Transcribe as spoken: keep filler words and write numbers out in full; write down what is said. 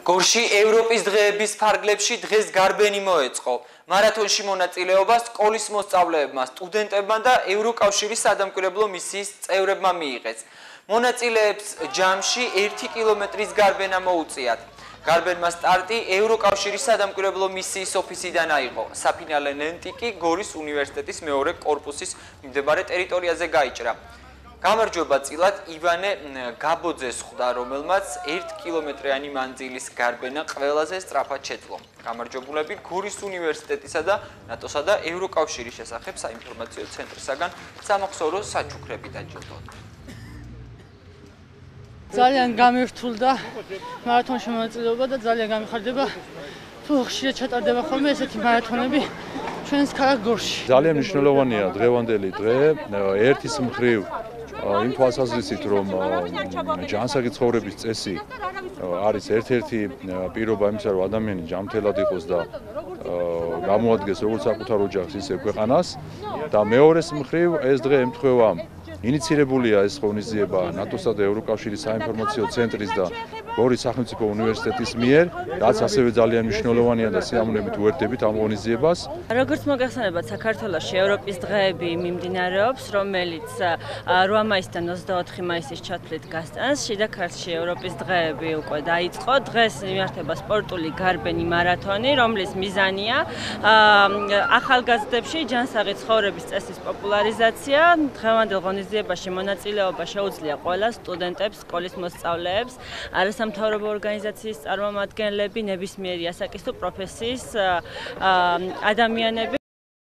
გორში ევროპის დღეების ფარგლებში დღეს გარბენი მოეწყო. მარათონში მონაწილეობა სკოლის მოსწავლეებმა, სტუდენტებმა და ევროკავშირის სადამკვირვებლო მისიის წევრებმა მიიღეს. მონაწილეებს ჯამში ერთი კილომეტრის გარბენა მოუწიათ. გარბენმა სტარტი ევროკავშირის სადამკვირვებლო მისიის ოფისიდან აიღო. საფინალე ნენტი კი გორის უნივერსიტეტის მეორე კორპუსის მიმდებარე ტერიტორიაზე გაიჭრა. გამარჯვება წილად ივანე გაბოძეს ხვდა, რომელმაც ერთ კილომეტრიანი მანძილის გარბენა ყველაზე სწრაფად შეძლო. გამარჯვებულები გორის უნივერსიტეტისა და ნატოსა და ევროკავშირის შესახებ საინფორმაციო ცენტრისაგან სამახსოვრო საჩუქრები დაჯილდოვდნენ. ძალიან გამირთულდა მარათონში მონაწილეობა და ძალიან გამიხარდება, თუ ხშირად ჩატარდება ხოლმე ესეთი მარათონები ჩვენს ქალაქ გორში. ძალიან მნიშვნელოვანია დღევანდელი დღე, ერთის მხრივ იმ თვალსაზრისით, რომ ჯანსაღი ცხოვრების წესი არის ერთ-ერთი პირობა იმისა, რომ ადამიანი ჯანმრთელად იყოს და გამოადგეს როგორც საკუთარ ოჯახს, ისე ქვეყანას და მეორეს მხრივ ეს დღე ემთხვევა ინიცირებულია ეს ღონისძიება ნატოსა და ევროკავშირის საინფორმაციო ცენტრის და გორის სახელმწიფო უნივერსიტეტის მიერ, რაც ასევე ძალიან მნიშვნელოვანია და სიამოვნებით უერთდებით ამ ღონისძიებას. როგორც მოგახსენებათ, საქართველოში ევროპის დღეები მიმდინარეობს, რომელიც რვა მაისიდან ოცდაოთხი მაისის ჩათვლით გასტანს. შიდა ქართლში ევროპის დღეები უკვე დაიწყო. დღეს იმართება სპორტული გარბენი მარათონი, რომლის მიზანია ახალგაზრდებში ჯანსაღი ცხოვრების წესის პოპულარიზაცია. დღევანდელ ღონისძიებაში მონაწილეობა შეუძლია ყველა სტუდენტებს, სკოლის მოსწავლეებს, არასამთავრობო ორგანიზაციის წარმომადგენლები, ნებისმიერი ასაკის თუ პროფესიის ადამიანები.